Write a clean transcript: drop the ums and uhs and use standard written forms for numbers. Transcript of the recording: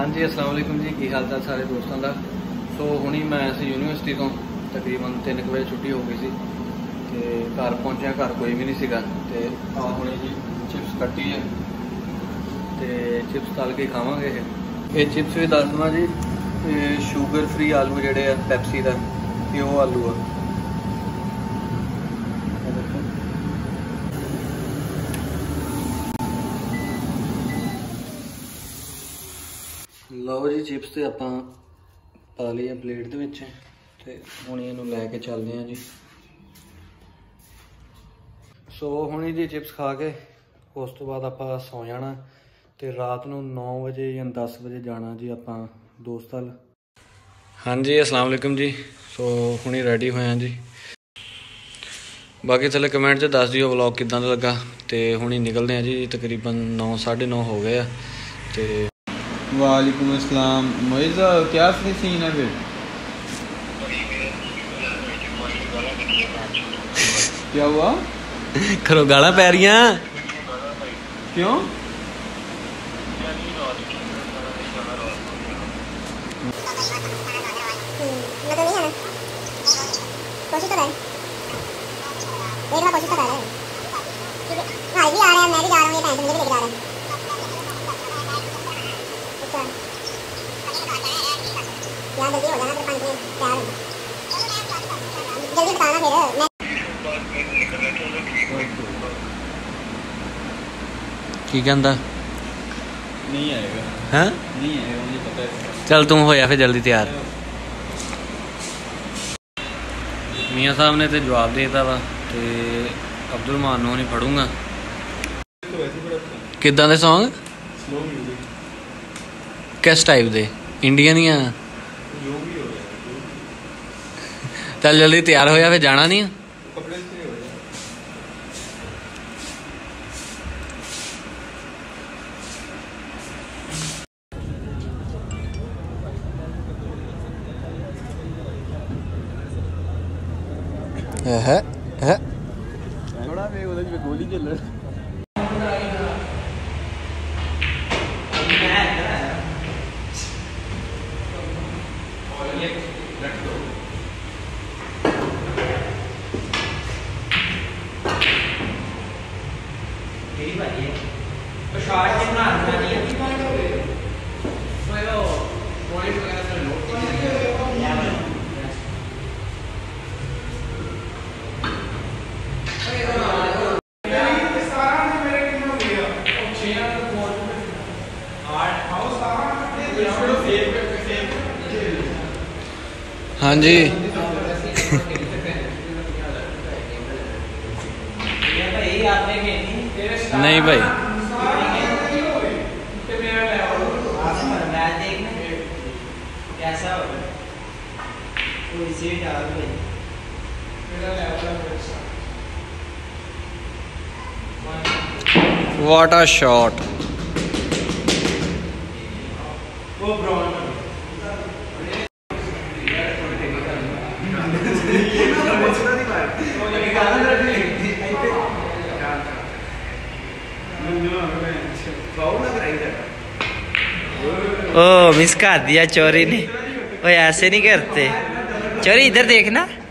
जी अस्सलाम वालेकुम जी, की हाल चाल सारे दोस्तों का। सो हुणी मैं यूनीवर्सिटी तो तकरीबन 3 बजे छुट्टी हो गई सी ते घर पहुंचा, घर कोई भी नहीं सीगा ते हुणे जी चिप्स कट्टी है ते चिप्स तल के खावांगे। ये चिप्स भी दस देवां जी, शुगर फ्री आलू जिहड़े आ पैप्सी का प्यो आलू आ। लो जी चिप्स तो आप पा ली है प्लेट दे विच ते हुण इहनूं लैके चलदे हैं जी। सो हुण जी चिप्स खा के उस तो बाद आप सौ जाना ते रात नूं 9 बजे या 10 बजे जाना जी आप दोस्त हल। हाँ जी अस्सलाम वालेकुम जी। सो हुणी रेडी होया जी, बाकी थले कमेंट च दस दिओ व्लॉग किदां दा लगा। तो हुणी निकलते हैं जी, तकरीबन 9 साढ़े 9 हो गए तो। वालेकुम अस्सलाम मोइज़ा, क्या सीन है फिर? क्या हुआ? करो गाला पै रही क्यों? कोशिश तो कर, एक बार कोशिश तो कर। भाई भी आ रहे हैं, मैं भी जा रहा हूँ, ये टेंशन मुझे भी लेके जा रहे हैं। यार जल्दी हो जाना, फिर 5 मिनट तैयार हो, जल्दी बताना फिर। की कहंदा नहीं आएगा? हाँ नहीं आएगा, मुझे पता है। चल तुम होया फिर जल्दी तैयार। मियाँ साहब ने तो जवाब देता वा ते अब्दुल मान नूं नहीं पढ़ूंगा। किदां दे सॉन्ग? स्लो म्यूजिक किस टाइप दे? इंडियन या? जो भी हो जाए। चल जल्दी तैयार होया फिर जाना नहीं। कपड़े से हो जाए। थोड़ा वे उधर गोली चल रहा है। हाँ जी नहीं भाई, व्हाट अ शॉट। ओ मिस कर दिया चोरी ने। ओए ऐसे नहीं करते चोरी, इधर देखना।